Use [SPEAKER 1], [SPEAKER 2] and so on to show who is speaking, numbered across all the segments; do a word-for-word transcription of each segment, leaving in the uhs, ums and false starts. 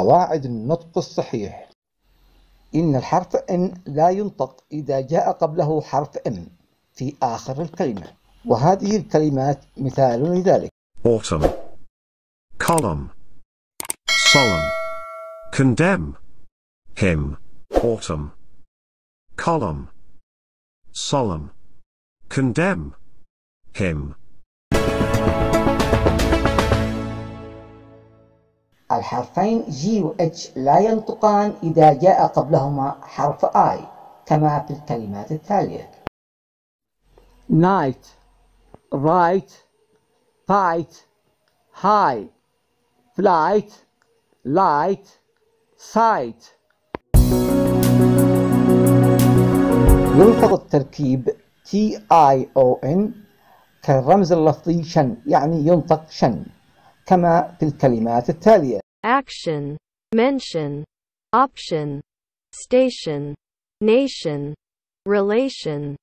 [SPEAKER 1] قواعد النطق الصحيح. إن الحرف N لا ينطق إذا جاء قبله حرف M في آخر الكلمة، وهذه الكلمات مثال لذلك:
[SPEAKER 2] autumn, column, solemn, condemn, hymn, autumn, column, solemn, condemn, hymn.
[SPEAKER 1] الحرفين G و H لا ينطقان إذا جاء قبلهما حرف I كما في الكلمات التالية: night, right, fight, high, flight, light, sight. يلفظ التركيب T I O N كالرمز اللفظي شن، يعني ينطق شن، كما في الكلمات التالية:
[SPEAKER 3] action, mention, option, station, nation, relation.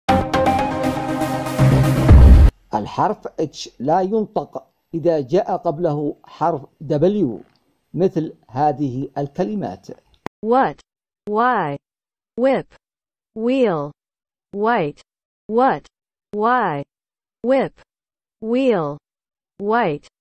[SPEAKER 1] الحرف H لا ينطق إذا جاء قبله حرف W مثل هذه الكلمات:
[SPEAKER 3] what, why, whip, wheel, white, what, why, whip, wheel, white.